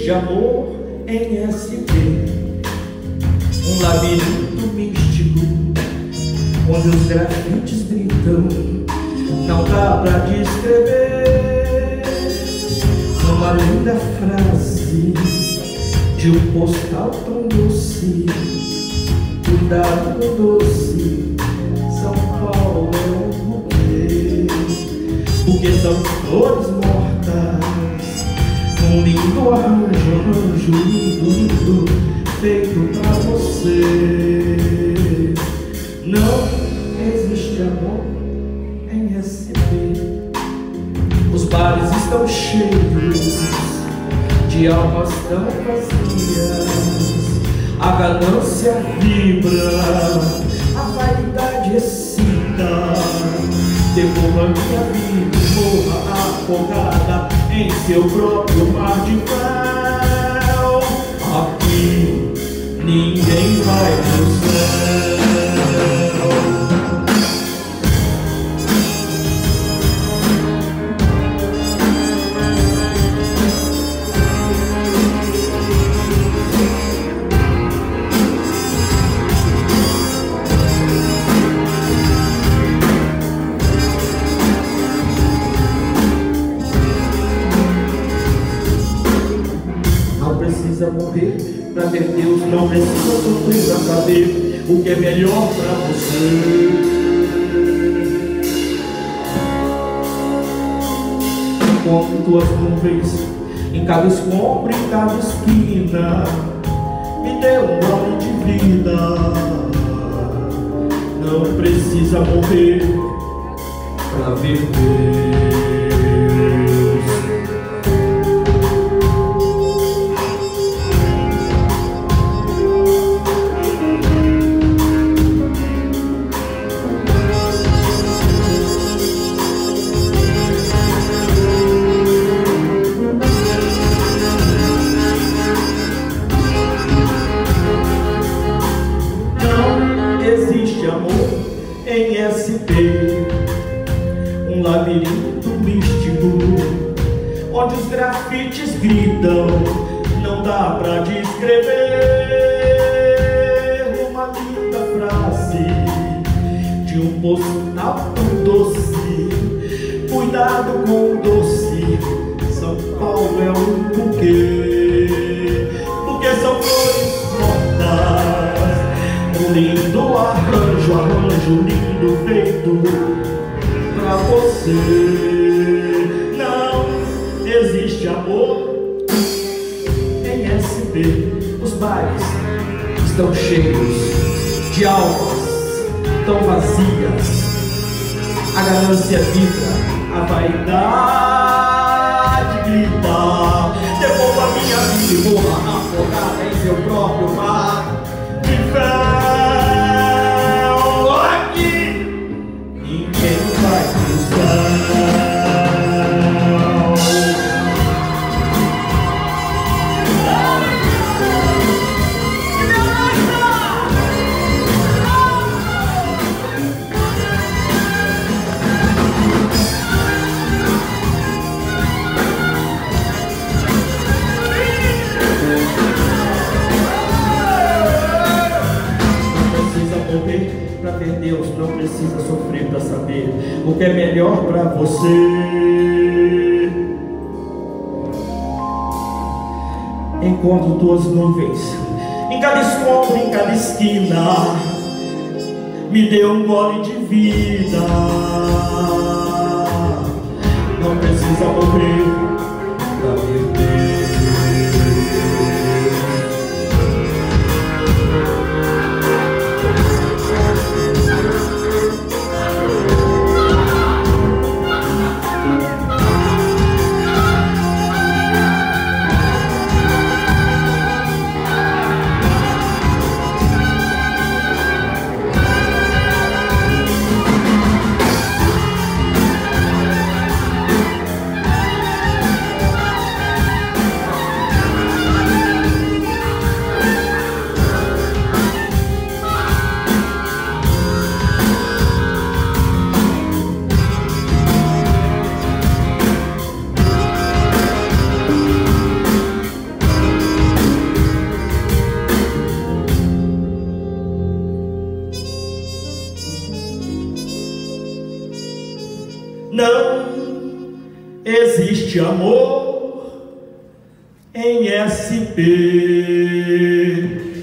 existe amor em SP, um labirinto místico, onde os grafites gritam, não dá pra descrever. Uma linda frase de um postal tão doce, cuidado com doce, São Paulo é um buquê, porque são flores mortas, um lindo arranjo, lindo, lindo, feito pra você. Não existe amor em SP. Os bares estão cheios de almas tão vazias, a ganância vibra, a vaidade excita. Devolva minha vida e morra afogada em seu próprio mar de fel. Aqui ninguém vai pro céu. Precisa morrer pra ver Deus, não precisa sofrer pra saber o que é melhor pra você. Encontro tuas nuvens em cada escombro, em cada esquina, me dê um gole de vida. Não precisa morrer pra ver Deus. Existe amor em SP, um labirinto místico, onde os grafites gritam, não dá pra descrever. Uma linda frase de um postal tão doce, cuidado com o doce, São Paulo é um buquê, porque são flores mortas, um lindo arranjo lindo feito pra você. Não existe amor em SP. Os bares estão cheios de almas tão vazias, a ganância vibra, a vaidade grita. Devolva minha vida e morra afogada em seu próprio mar de fel. Pra ver Deus, não precisa sofrer pra saber o que é melhor pra você. Encontro tuas nuvens em cada escombro, em cada esquina, me dê um gole de vida. Não precisa morrer pra ver Deus. amor em SP.